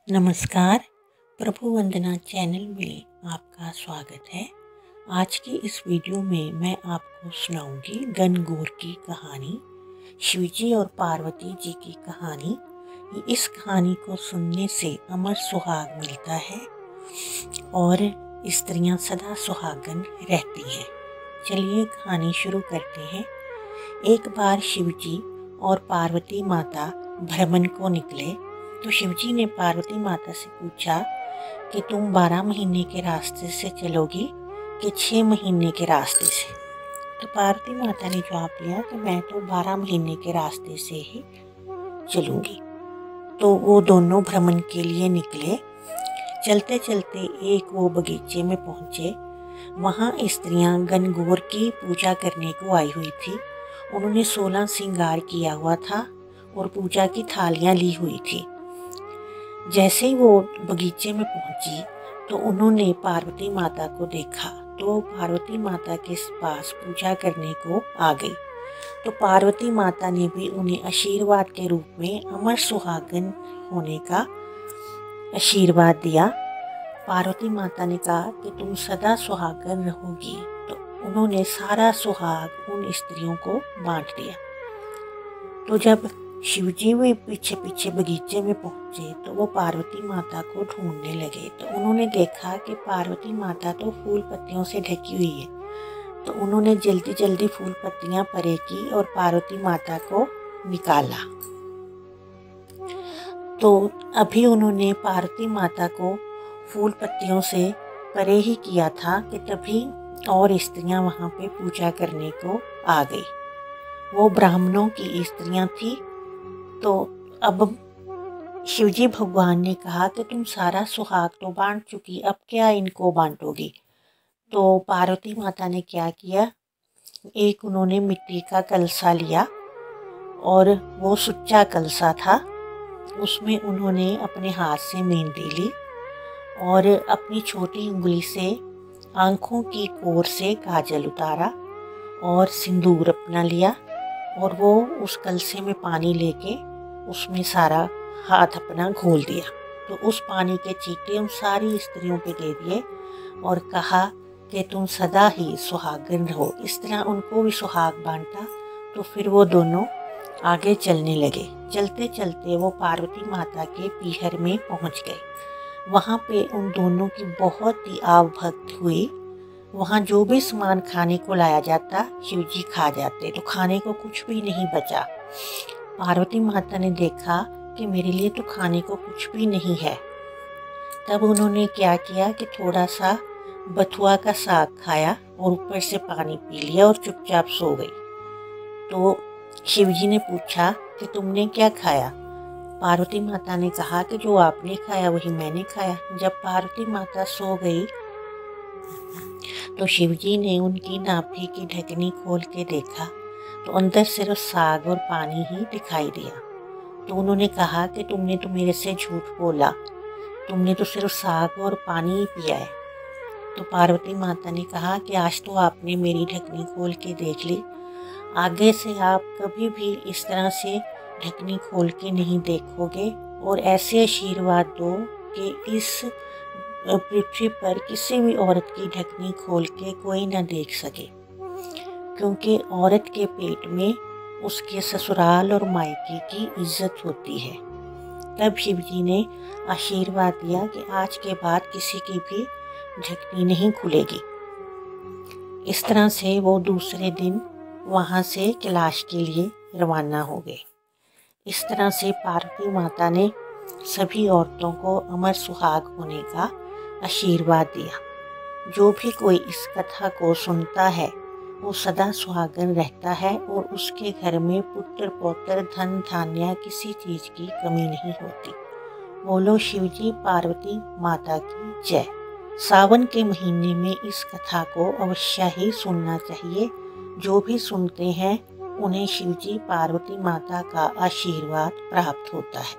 नमस्कार। प्रभु वंदना चैनल में आपका स्वागत है। आज की इस वीडियो में मैं आपको सुनाऊंगी गणगौर की कहानी, शिवजी और पार्वती जी की कहानी। इस कहानी को सुनने से अमर सुहाग मिलता है और स्त्रियां सदा सुहागन रहती हैं। चलिए कहानी शुरू करते हैं। एक बार शिवजी और पार्वती माता भ्रमण को निकले तो शिवजी ने पार्वती माता से पूछा कि तुम 12 महीने के रास्ते से चलोगी कि 6 महीने के रास्ते से। तो पार्वती माता ने जवाब दिया कि मैं तो 12 महीने के रास्ते से ही चलूँगी। तो वो दोनों भ्रमण के लिए निकले। चलते चलते एक वो बगीचे में पहुँचे। वहाँ स्त्रियाँ गणगौर की पूजा करने को आई हुई थी। उन्होंने 16 श्रृंगार किया हुआ था और पूजा की थालियाँ ली हुई थी। जैसे ही वो बगीचे में पहुंची तो उन्होंने पार्वती माता को देखा तो पार्वती माता के पास पूजा करने को आ गई। तो पार्वती माता ने भी उन्हें आशीर्वाद के रूप में अमर सुहागन होने का आशीर्वाद दिया। पार्वती माता ने कहा कि तुम सदा सुहागन रहोगी। तो उन्होंने सारा सुहाग उन स्त्रियों को बांट दिया। तो जब शिवजी भी पीछे पीछे बगीचे में पहुंचे तो वो पार्वती माता को ढूंढने लगे। तो उन्होंने देखा कि पार्वती माता तो फूल पत्तियों से ढकी हुई है। तो उन्होंने जल्दी जल्दी फूल पत्तियां परे की और पार्वती माता को निकाला। तो अभी उन्होंने पार्वती माता को फूल पत्तियों से परे ही किया था कि तभी और स्त्रियां वहां पे पूजा करने को आ गई। वो ब्राह्मणों की स्त्रियां थी। तो अब शिवजी भगवान ने कहा कि तुम सारा सुहाग तो बांट चुकी, अब क्या इनको बांटोगी। तो पार्वती माता ने क्या किया, एक उन्होंने मिट्टी का कलसा लिया और वो सुच्चा कलसा था। उसमें उन्होंने अपने हाथ से मेहंदी ली और अपनी छोटी उंगली से आँखों की कोर से काजल उतारा और सिंदूर अपना लिया और वो उस कलसे में पानी लेके उसमें सारा हाथ अपना घोल दिया। तो उस पानी के छींटे उन सारी स्त्रियों पे दे दिए और कहा कि तुम सदा ही सुहागन रहो। इस तरह उनको भी सुहाग बांटा। तो फिर वो दोनों आगे चलने लगे। चलते चलते वो पार्वती माता के पीहर में पहुंच गए। वहाँ पे उन दोनों की बहुत ही आवभक्त हुई। वहाँ जो भी सामान खाने को लाया जाता शिवजी खा जाते। तो खाने को कुछ भी नहीं बचा। पार्वती माता ने देखा कि मेरे लिए तो खाने को कुछ भी नहीं है। तब उन्होंने क्या किया कि थोड़ा सा बथुआ का साग खाया और ऊपर से पानी पी लिया और चुपचाप सो गई। तो शिवजी ने पूछा कि तुमने क्या खाया। पार्वती माता ने कहा कि जो आपने खाया वही मैंने खाया। जब पार्वती माता सो गई तो शिवजी ने उनकी नाभि की ढकनी खोल के देखा तो अंदर सिर्फ साग और पानी ही दिखाई दिया। तो उन्होंने कहा कि तुमने तो मेरे से झूठ बोला, तुमने तो सिर्फ साग और पानी ही पिया है। तो पार्वती माता ने कहा कि आज तो आपने मेरी ढकनी खोल के देख ली, आगे से आप कभी भी इस तरह से ढकनी खोल के नहीं देखोगे और ऐसे आशीर्वाद दो कि इस पृथ्वी पर किसी भी औरत की ढकनी खोल के कोई ना देख सके, क्योंकि औरत के पेट में उसके ससुराल और मायके की इज्जत होती है। तब शिवजी ने आशीर्वाद दिया कि आज के बाद किसी की भी ढकनी नहीं खुलेगी। इस तरह से वो दूसरे दिन वहाँ से कैलाश के लिए रवाना हो गए। इस तरह से पार्वती माता ने सभी औरतों को अमर सुहाग होने का आशीर्वाद दिया। जो भी कोई इस कथा को सुनता है वो सदा सुहागन रहता है और उसके घर में पुत्र पौत्र धन धान्य किसी चीज की कमी नहीं होती। बोलो शिवजी पार्वती माता की जय। सावन के महीने में इस कथा को अवश्य ही सुनना चाहिए। जो भी सुनते हैं उन्हें शिवजी पार्वती माता का आशीर्वाद प्राप्त होता है।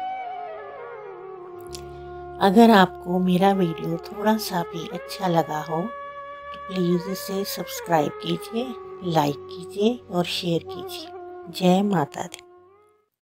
अगर आपको मेरा वीडियो थोड़ा सा भी अच्छा लगा हो तो प्लीज़ इसे सब्सक्राइब कीजिए, लाइक कीजिए और शेयर कीजिए। जय माता दी।